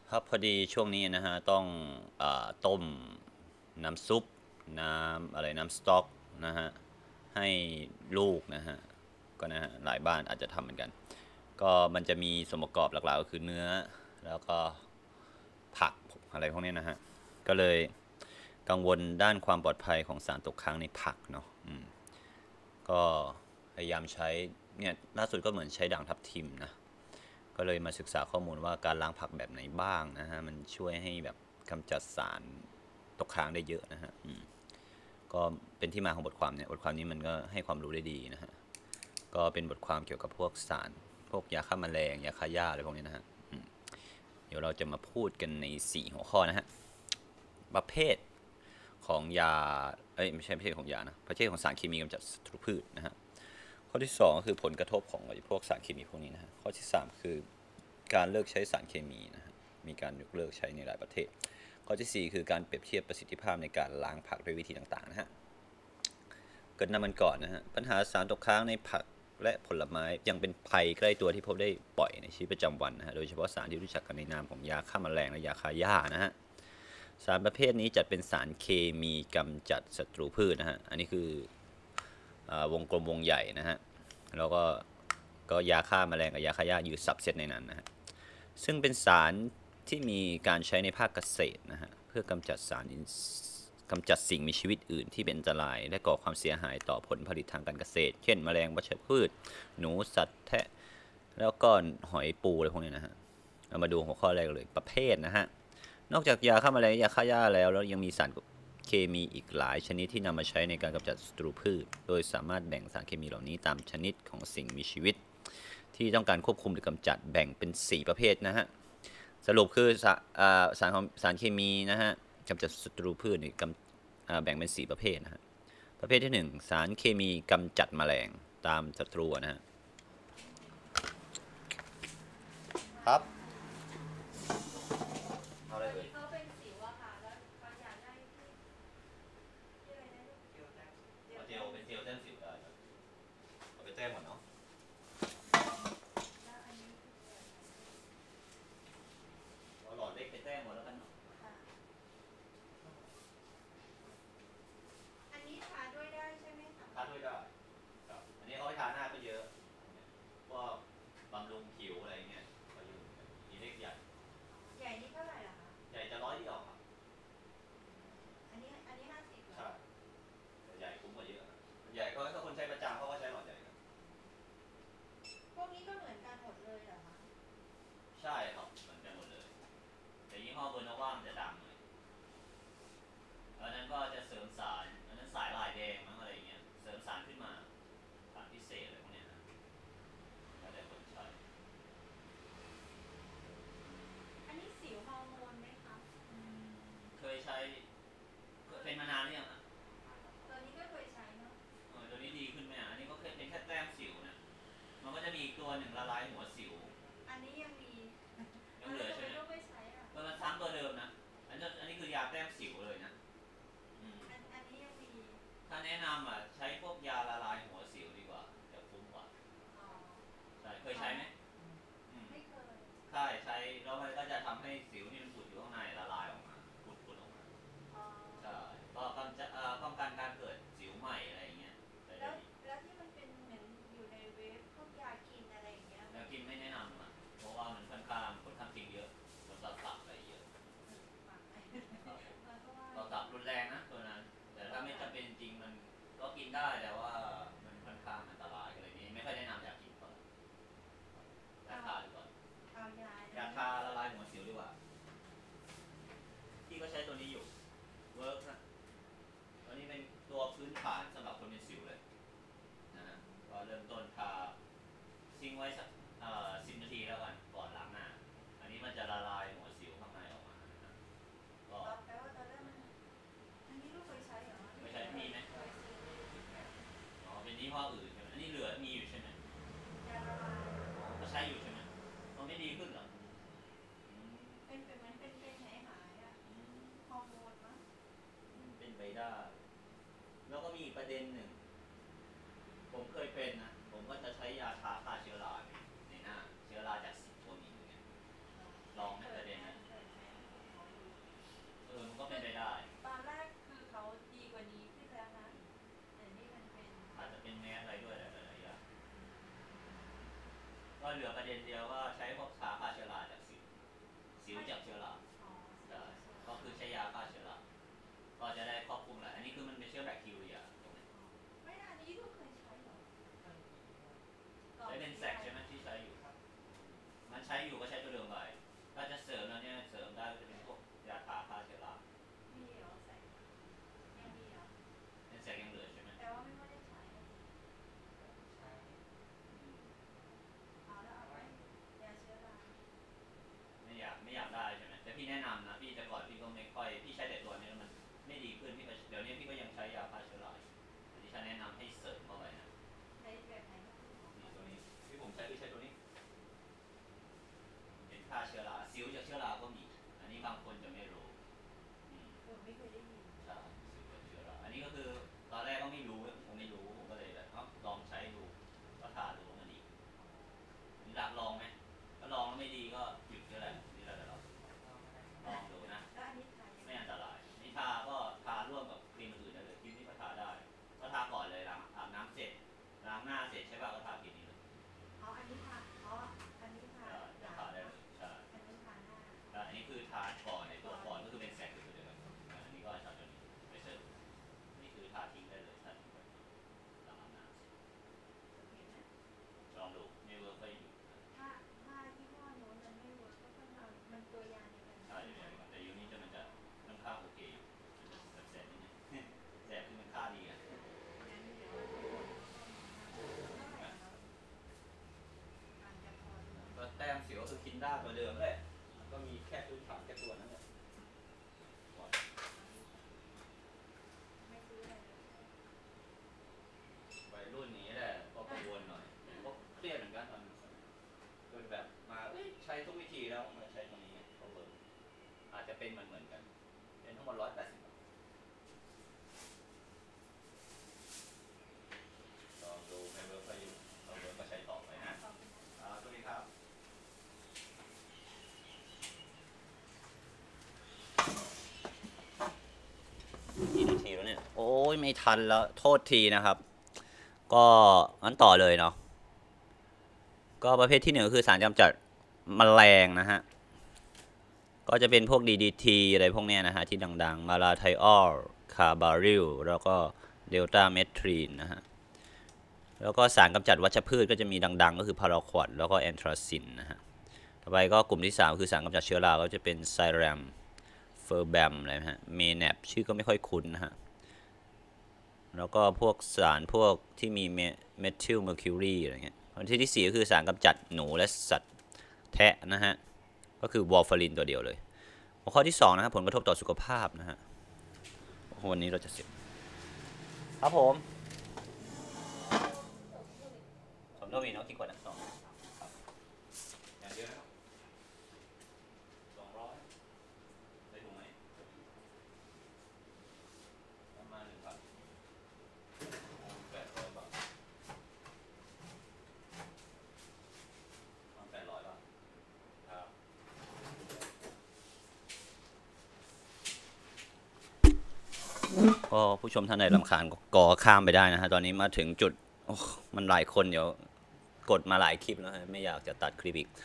ครับพอดีช่วงนี้นะฮะต้องต้มน้ำซุปน้ำอะไรน้ำสต๊อกนะฮะให้ลูกนะฮะก็นะฮะหลายบ้านอาจจะทำเหมือนกันก็มันจะมีส่วนประกอบหลักๆก็คือเนื้อแล้วก็ผักอะไรพวกนี้นะฮะก็เลยกังวลด้านความปลอดภัยของสารตกค้างในผักเนาะก็พยายามใช้เนี่ยล่าสุดก็เหมือนใช้ด่างทับทิมนะ ก็เลยมาศึกษาข้อมูลว่าการล้างผักแบบไหนบ้างนะฮะมันช่วยให้แบบกำจัดสารตกค้างได้เยอะนะฮะก็เป็นที่มาของบทความเนี่ยบทความนี้มันก็ให้ความรู้ได้ดีนะฮะก็เป็นบทความเกี่ยวกับพวกสารพวกยาฆ่าแมลงยาฆ่าหญ้าอะไรพวกนี้นะฮะเดี๋ยวเราจะมาพูดกันใน4หัวข้อนะฮะประเภทของยาไม่ใช่ประเภทของยานะประเภทของสารเคมีกำจัดศัตรูพืชนะฮะข้อที่2ก็คือผลกระทบของพวกสารเคมีพวกนี้นะฮะข้อที่3คือการเลิกใช้สารเคมีนะฮะมีการยกเลิกใช้ในหลายประเทศข้อที่4คือการเปรียบเทียบประสิทธิภาพในการล้างผักด้วยวิธีต่างๆนะฮะเกิดนำมันก่อนนะฮะปัญหาสารตกค้างในผักและผลไม้ยังเป็นภัยใกล้ตัวที่พบได้บ่อยในชีวิตประจำวันนะฮะโดยเฉพาะสารที่รู้จักกันในนามของยาฆ่าแมลงและยาฆ่าหญ้านะฮะสารประเภทนี้จัดเป็นสารเคมีกำจัดศัตรูพืชนะฮะอันนี้คือวงกลมวงใหญ่นะฮะแล้วก็ยาฆ่าแมลงกับยาฆ่าหญ้าอยู่ซับเซตในนั้นนะฮะซึ่งเป็นสารที่มีการใช้ในภาคเกษตรนะฮะเพื่อกำจัดกำจัดสิ่งมีชีวิตอื่นที่เป็นอันตรายและก่อความเสียหายต่อผลผลิตทางการเกษตรเช่นแมลงวัชพืชหนูสัตว์แทะแล้วก็หอยปูอะไรพวกนี้นะฮะเรามาดูหัวข้อแรกเลยประเภทนะฮะนอกจากยาฆ่าแมลงยาฆ่าหญ้าแล้วยังมีสารเคมีอีกหลายชนิดที่นำมาใช้ในการกำจัดศัตรูพืชโดยสามารถแบ่งสารเคมีเหล่านี้ตามชนิดของสิ่งมีชีวิตที่ต้องการควบคุมหรือกำจัดแบ่งเป็น4ประเภทนะฮะสรุปคือสารเคมีนะฮะกำจัดศัตรูพืชนี่แบ่งเป็น4ประเภทนะฮะประเภทที่1สารเคมีกำจัดแมลงตามศัตรูนะฮะครับเอาอะไรเอ่ยเขาเป็นสิวอะค่ะแล้วเขาอยากได้ที่อะไรนะลูกเจลเอาเจแต้มลเป็นเจลแต้มสิวได้ครับเอาไปแต้มก่อนเนาะแล้วอันนี้คืออะไรเอาหลอดเล็กไปแต้มก่อนแล้วกันเนาะค่ะอันนี้ทาด้วยได้ใช่ไหมคะทาด้วยได้ครับอันนี้เขาไปทาหน้าก็เยอะว่าบำรุงผิวอะไรเงี้ยก็เยอะมีเล็กใหญ่ใหญ่นี่เท่าไหร่ล่ะคะใหญ่จะ100 เดียวครับอันนี้50เหรอใช่แต่ใหญ่คุ้มกว่าเยอะครับใหญ่ก็ถ้าคนใช้ประจำเขาก็ใช้หลอดใหญ่ครับพวกนี้ก็เหมือนกันหมดเลยเหรอคะใช่ครับเหมือนกันหมดเลยแต่ยี่ห้อเบอร์โนว่ามันจะดังหน่อยอันนั้นก็จะเสริมสารอันนั้นสายลายแดงมั้งอะไรเงี้ยเสริมสารขึ้นมาสารพิเศษอะไรพวกเนี้ยนะแล้วแต่คนใช้อันนี้สิวฮอร์โมนไหมคะเคยใช้เป็นมานานหรือยังฮะตัวนี้ก็เคยใช้เนาะตัวนี้ดีขึ้นไหมอ่ะอันนี้ก็เป็นแค่แต้มสิวนะมันก็จะมีอีกตัวหนึ่งละลายหัวสิวอันนี้ยังมียังเหลือใช่ไหมทำไมต้องไม่ใช้อ่ะมันซ้ำตัวเดิมนะอันนี้คือยาแต้มสิวเลยนะอันนี้ยังมีถ้าแนะนำอ่ะใช้พวกยาละลายหัวสิวดีกว่าจะคุ้มกว่าอ๋อใช่เคยใช้ไหมไม่เคยใช่ใช้แล้วมันก็จะทำให้สิวที่มันผุดอยู่ข้างในละลายออกมาผุดออกมาอ๋อใช่ก็ป้องกันการเกิดสิวใหม่อะไรอย่างเงี้ยได้แล้วดีแล้วที่มันเป็นเหมือนอยู่ในเว็บพวกยากินอะไรอย่างเงี้ยแล้วกินไม่แนะนำอ่ะเพราะว่ามันค่อนข้างผลข้างเคียงเยอะแล้วก็ตับอะไรเยอะฝากไปเพราะว่าต่อตับรุนแรงนะตัวนั้นแต่ถ้าไม่จำเป็นจริงมันก็กินได้แต่ว่ามันค่อนข้างอันตรายอะไรนี้ไม่ค่อยแนะนำอยากกินก่อนยาเอาทาดีกว่าเอายายานะทาละลายหัวสิวดีกว่าพี่ก็ใช้ตัวนี้อยู่เวิร์กนะตัวนี้เป็นตัวพื้นฐานสำหรับคนเป็นสิวเลยนะฮะก็เริ่มต้นทาทิ้งไว้สัก10 นาทีแล้วกันก่อนล้างหน้าอันนี้มันจะละลายหัวสิวข้างในออกมานะก็แปลว่าตอนแรกมันอันนี้ลูกเคยใช้เหรอไม่ใช่มีไหมเคยซื้ออ๋อเป็นยี่ห้ออื่นใช่ไหมอันนี้เหลือมีอยู่ใช่ไหมยาละลายอ๋อก็ใช้อยู่ใช่ไหมมันไม่ดีขึ้นเหรออืมเป็นเหมือนเป็นหายอ่ะอืมฮอร์โมนมั้งเป็นไปได้แล้วก็มีอีกประเด็นหนึ่งผมเคยเป็นนะผมก็จะใช้ยาทาฆ่าเชื้อราในหน้าเชื้อราจากสิ่งพวกนี้อย่างเงี้ยลองไหมเคยประเด็นนั้นเคยเหลือประเด็นเดียวก็ใช้พวกฆ่าเชื้อราจากสิวจากเชื้อราอ๋อได้ก็คือใช้ยาฆ่าเชื้อราก็จะได้ครอบคลุมแหละอันนี้คือมันเป็นเชื้อแบคทีเรียตรงนี้ไม่อันนี้ก็เคยใช้เหรอใช้เป็นแซกใช่ไหมที่ใช้อยู่มันใช้อยู่ก็ใช้ตัวเดิมไปถ้าจะเสริมแล้วเนี่ยเสริมได้ก็จะเป็นพวกยาฆ่าเชื้อรามีเหรอแสงยังมีเหรอเป็นแซกยังเหลือใช่ไหมแต่ว่าไม่ค่อยได้ใช้เอาแล้วเอาไว้ยาเชื้อราไม่อยากได้ใช่ไหมแต่พี่แนะนำนะพี่แต่ก่อนพี่ก็ไม่ค่อยพี่ใช้แต่ตัวนี้แล้วมันไม่ดีขึ้นพี่ก็เดี๋ยวนี้พี่ก็ยังใช้ยาฆ่าเชื้อราอยู่อันนี้ฉันแนะนำให้เสริมเข้าไปนะใช้แบบไหนก็ได้นี่ตัวนี้ที่ผมใช้คือใช้ตัวนี้เป็นฆ่าเชื้อราสิวจากเชื้อราก็มีอันนี้บางคนจะไม่รู้ไม่เคยได้ยินใช่สิวจากเชื้อราอันนี้ก็คือตอนแรกก็ไม่รู้ผมก็เลยแบบลองใช้ดูก็ทาดูมันดีนี่หลักลองไหมถ้าลองแล้วไม่ดีก็หยุดก็ได้นี่เราจะลองดูนะแล้วอันนี้ทายังไงไม่อันตรายนี่ทาก็ทาร่วมกับครีมอื่นได้เลยครีมนี้ก็ทาได้ก็ทาก่อนเลยอาบน้ำเสร็จล้างหน้าเสร็จใช่ป่ะก็ทาครีมนี้เลยอ๋ออันนี้ทาอ๋ออันนี้ทาจะทาได้เลยใช่อันนี้ทาหน้าอันนี้คือทาก่อนในตัวก่อนก็คือเป็นแสกอยู่ตัวเดียวกันอันนี้ก็ทาตัวนี้ไปเสริมนี่คือทาทิ้งได้เลยทาทิ้งไปหลังอาบน้ำเสร็จเห็นไหมลองดูไม่เวิร์กก็หยุดถ้ายี่ห้อโน้นมันไม่เวิร์กก็ต้องเอามันตัวยาในการใช่อยู่อย่างนี้แต่ยูนี่มันจะค่อนข้างโอเคอยู่มันจะแสบนิดนึงแสบคือมันค่าดีอ่ะงั้นเดี๋ยวเราไปกดเท่าไหร่แล้วการจะพอดูก็แต้มสิวก็คือคินด้าตัวเดิมเลยมันก็มีแค่ตัวถังแค่ตัวนั้นแหละไม่ซื้ออะไรเลยวัยรุ่นนี้แหละก็กังวลหน่อยก็เครียดเหมือนกันตอนจนแบบมาใช้ทุกวิธีแล้วมาใช้ตรงนี้ก็เวิร์กอาจจะเป็นเหมือนกันเป็นทั้งหมด180 บาทลองดูไม่เวิร์กก็อยู่เราเวิร์กก็ใช้ต่อไปนะสวัสดีครับกี่นาทีแล้วเนี่ยโอ้ยไม่ทันแล้วโทษทีนะครับ ก็งั้นต่อเลยเนาะก็ประเภทที่1ก็คือสารกำจัดแมลงนะฮะก็จะเป็นพวก DDT อะไรพวกเนี้ยนะฮะที่ดังๆมาลาไทออลคาบาริลแล้วก็เดลต้าเมทรีนนะฮะแล้วก็สารกำจัดวัชพืชก็จะมีดังๆก็คือพาราควอดแล้วก็แอนทราซินนะฮะต่อไปก็กลุ่มที่3คือสารกำจัดเชื้อราก็จะเป็นไซแรมเฟอร์แบมอะไรนะฮะเมแนปชื่อก็ไม่ค่อยคุ้นนะฮะแล้วก็พวกสารพวกที่มีเมทิลเมอร์คิวรีอะไรเงี้ยอันที่4ก็คือสารกำจัดหนูและสัตว์แทะนะฮะก็คือวอลฟารินตัวเดียวเลยหัวข้อที่2นะครับผลกระทบต่อสุขภาพนะฮะวันนี้เราจะเสร็จครับผมสมทวีเนาะกี่ขวดนะ2ครับอย่างเดียวนะครับ200ได้ถูกไหมประมาณ1,000 800 บาท800 บาทครับ ก็ผู้ชมท่านใดรำคาญก็ข้ามไปได้นะฮะตอนนี้มาถึงจุดมันหลายคนเดี๋ยวกดมาหลายคลิปแล้วไม่อยากจะตัดคลิปอีก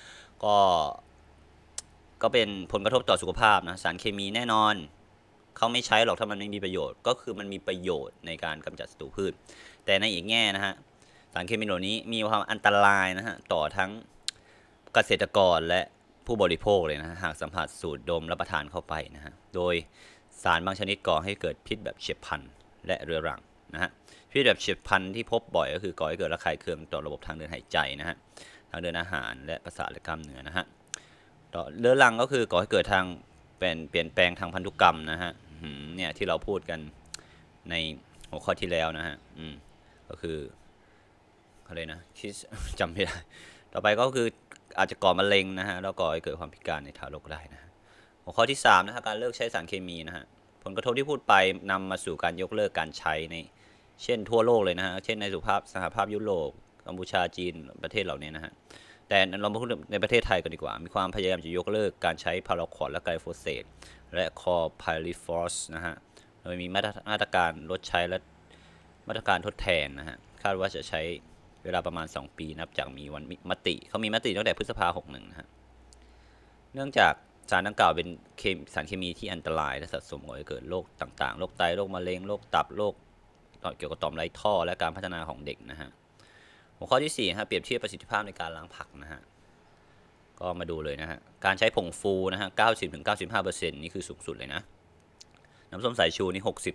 ก็เป็นผลกระทบต่อสุขภาพนะสารเคมีแน่นอนเขาไม่ใช้หรอกถ้ามันไม่มีประโยชน์ก็คือมันมีประโยชน์ในการกำจัดศัตรูพืชแต่ในอีกแง่นะฮะสารเคมีเหล่านี้มีความอันตรายนะฮะต่อทั้งเกษตรกรและผู้บริโภคเลยนะหากสัมผัสสูดดมรับประทานเข้าไปนะฮะโดยสารบางชนิดก่อให้เกิดพิษแบบเฉียบพลันและเรื้อรังนะฮะพิษแบบเฉียบพลันที่พบบ่อยก็คือก่อให้เกิดระคายเคืองต่อระบบทางเดินหายใจนะฮะทางเดินอาหารและประสาทและกล้ามเนื้อนะฮะต่อเรื้อรังก็คือก่อให้เกิดทางเป็นเปลี่ยนแปลงทางพันธุกรรมนะฮะเนี่ยที่เราพูดกันในหัวข้อที่แล้วนะฮะก็คืออะไรนะคิดจำไม่ได้ต่อไปก็คืออาจจะก่อมะเร็งนะฮะแล้วก่อให้เกิดความพิการในทารกได้นะหัวข้อที่3นะฮะการเลิกใช้สารเคมีนะฮะผลกระทบที่พูดไปนำมาสู่การยกเลิกการใช้ในเช่นทั่วโลกเลยนะฮะเช่นในสหภาพยุโรปกัมพูชาจีนประเทศเหล่านี้นะฮะแต่เรามาพูดในประเทศไทยกันดีกว่ามีความพยายามจะยกเลิกการใช้พาราควอดและไกลโฟเสตและคอไพลิฟอสนะฮะโดยมีมาตรการลดใช้และมาตรการทดแทนนะฮะคาดว่าจะใช้เวลาประมาณ2ปีนับจากมีวันมติเขามีมติตั้งแต่พฤษภา61นะฮะเนื่องจากสารดังกล่าวเป็นสารเคมีที่อันตรายและสะสมก่อให้เกิดโรคต่างๆโรคไตโรคมะเร็งโรคตับโรคเกี่ยวกับต่อมไรท่อและการพัฒนาของเด็กนะฮะหัวข้อที่4ฮะเปรียบเทียบประสิทธิภาพในการล้างผักนะฮะก็มาดูเลยนะฮะการใช้ผงฟูนะฮะ 90-95% นี่คือสูงสุดเลยนะน้ำส้มสายชูนี่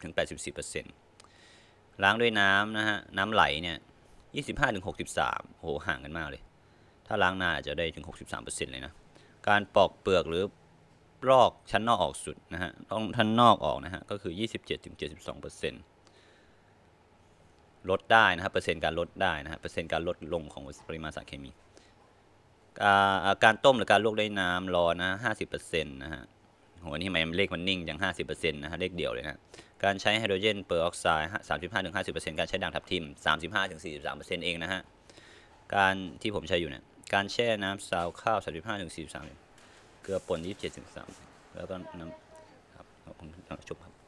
60-84%ล้างด้วยน้ำนะฮะน้ำไหลเนี่ย25-63โอ้โหห่างกันมากเลยถ้าล้างนานอาจจะได้ถึง 63% เลยนะการปอกเปลือกหรือลอกชั้นนอกออกสุดนะฮะต้องชั้นนอกออกนะฮะก็คือ 27-72%ลดได้นะครับเปอร์เซ็นต์การลดได้นะฮะเปอร์เซ็นต์การลดลงของปริมาณสารเคมีการต้มหรือการลวกด้วยน้ำร้อนนะ 50% นะฮะโหนี่ทำไมเลขมันนิ่งอย่าง 50% นะฮะเลขเดียวเลยนะการใช้ไฮโดรเจนเปอร์ออกไซด์ 35-50% การใช้ด่างทับทิม 35-43% เองนะฮะการที่ผมใช้อยู่เนี่ยการแช่น้ำซาวข้าว 35-43%เกลือป่น 27-3%แล้วก็น้ำครับผมจบครับ